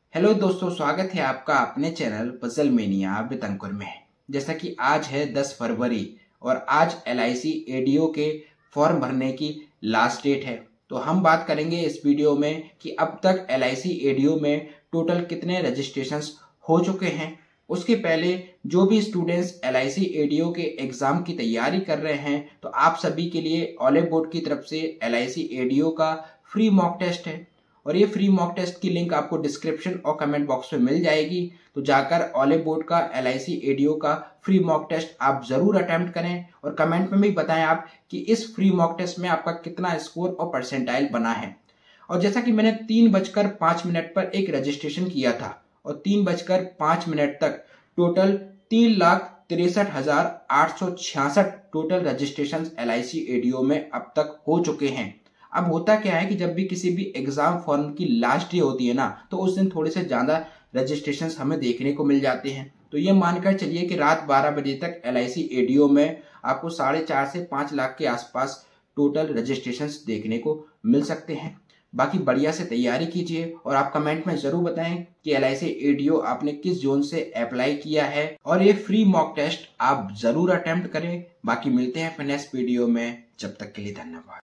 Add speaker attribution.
Speaker 1: Hello दोस्तों, स्वागत है आपका अपने channel puzzle mania with Ankur में। जैसा कि आज है 10 फरवरी और आज LIC ADO के फॉर्म भरने की लास्ट डेट है। तो हम बात करेंगे इस वीडियो में कि अब तक LIC ADO में टोटल कितने रजिस्ट्रेशंस हो चुके हैं। उसके पहले जो भी स्टूडेंट्स LIC ADO के एग्जाम की तैयारी कर रहे हैं, तो आप सभी के लिए ऑले बोर्ड की तरफ से LIC ADO का फ्री मॉक टेस्ट है और ये फ्री मॉक टेस्ट की लिंक आपको डिस्क्रिप्शन और कमेंट बॉक्स में मिल जाएगी। तो जाकर ऑले बोर्ड का LIC ADO का फ्री मॉक टेस्ट आप जरूर अटेम्प्ट करें और कमेंट में भी बताएं आप कि इस फ्री मॉक टेस्ट में आपका कितना स्कोर और परसेंटाइल बना है। और जैसा कि मैंने 3:05 पर एक रजिस्ट्रेशन किया था और 3:05 तक total 3,63,866 total registration LIC ADO में अब तक हो चुके हैं। अब होता क्या है कि जब भी किसी भी एग्जाम फॉर्म की लास्ट डे होती है ना, तो उस दिन थोड़े से ज्यादा रजिस्ट्रेशंस हमें देखने को मिल जाते हैं। तो ये मानकर चलिए कि रात 12 बजे तक LIC ADO में आपको 4.5 से 5 लाख के आसपास टोटल रजिस्ट्रेशंस देखने को मिल सकते हैं। बाकी बढ़िया से तैयारी कीजिए और आप कमेंट में जरूर बताएं कि LIC ADO आपने किस जोन से अप्लाई किया है और ये फ्री मॉक टेस्ट आप जरूर अटेम्प्ट करें। बाकी मिलते हैं फिर नेक्स्ट वीडियो में, जब तक के लिए धन्यवाद।